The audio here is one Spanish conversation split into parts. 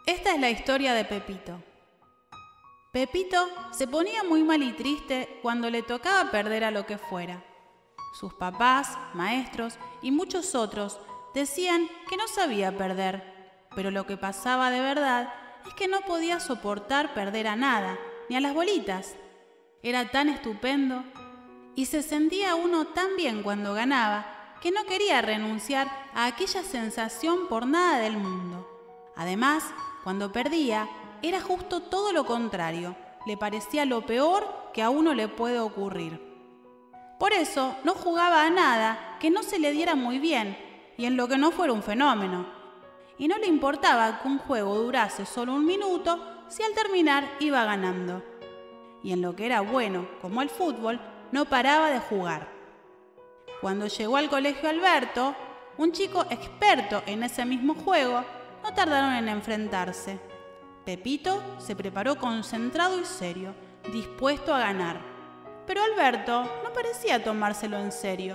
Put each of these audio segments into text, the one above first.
Esta es la historia de Pepito. Pepito se ponía muy mal y triste cuando le tocaba perder a lo que fuera. Sus papás, maestros y muchos otros decían que no sabía perder, pero lo que pasaba de verdad es que no podía soportar perder a nada, ni a las bolitas. Era tan estupendo y se sentía uno tan bien cuando ganaba que no quería renunciar a aquella sensación por nada del mundo. Además, cuando perdía, era justo todo lo contrario. Le parecía lo peor que a uno le puede ocurrir. Por eso no jugaba a nada que no se le diera muy bien y en lo que no fuera un fenómeno. Y no le importaba que un juego durase solo 1 minuto si al terminar iba ganando. Y en lo que era bueno, como el fútbol, no paraba de jugar. Cuando llegó al colegio Alberto, un chico experto en ese mismo juego, no tardaron en enfrentarse. Pepito se preparó concentrado y serio, dispuesto a ganar. Pero Alberto no parecía tomárselo en serio.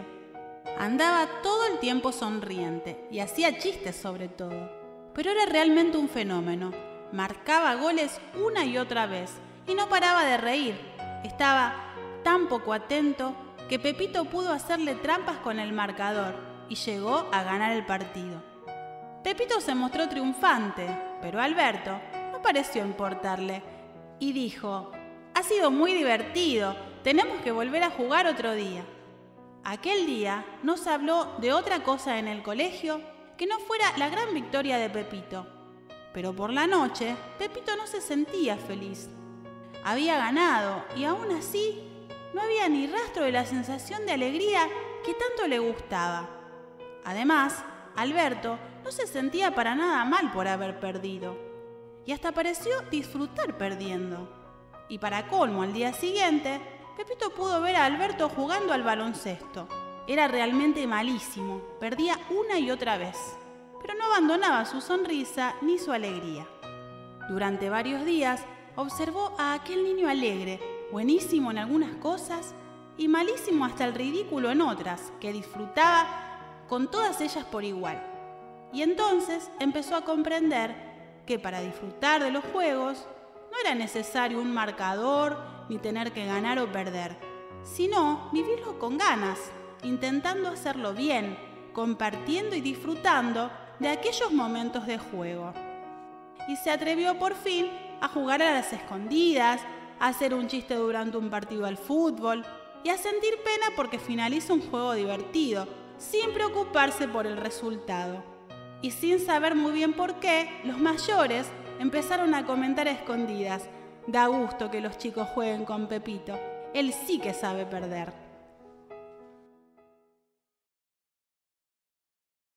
Andaba todo el tiempo sonriente y hacía chistes sobre todo. Pero era realmente un fenómeno. Marcaba goles una y otra vez y no paraba de reír. Estaba tan poco atento que Pepito pudo hacerle trampas con el marcador y llegó a ganar el partido. Pepito se mostró triunfante, pero Alberto no pareció importarle y dijo: «Ha sido muy divertido, tenemos que volver a jugar otro día». Aquel día no se habló de otra cosa en el colegio que no fuera la gran victoria de Pepito. Pero por la noche, Pepito no se sentía feliz. Había ganado y aún así no había ni rastro de la sensación de alegría que tanto le gustaba. Además, Alberto no se sentía para nada mal por haber perdido y hasta pareció disfrutar perdiendo. Y para colmo, al día siguiente, Pepito pudo ver a Alberto jugando al baloncesto. Era realmente malísimo, perdía una y otra vez, pero no abandonaba su sonrisa ni su alegría. Durante varios días observó a aquel niño alegre, buenísimo en algunas cosas y malísimo hasta el ridículo en otras, que disfrutaba con todas ellas por igual. Y entonces empezó a comprender que para disfrutar de los juegos no era necesario un marcador ni tener que ganar o perder, sino vivirlo con ganas, intentando hacerlo bien, compartiendo y disfrutando de aquellos momentos de juego. Y se atrevió por fin a jugar a las escondidas, a hacer un chiste durante un partido al fútbol y a sentir pena porque finaliza un juego divertido, sin preocuparse por el resultado. Y sin saber muy bien por qué, los mayores empezaron a comentar a escondidas: «Da gusto que los chicos jueguen con Pepito, él sí que sabe perder».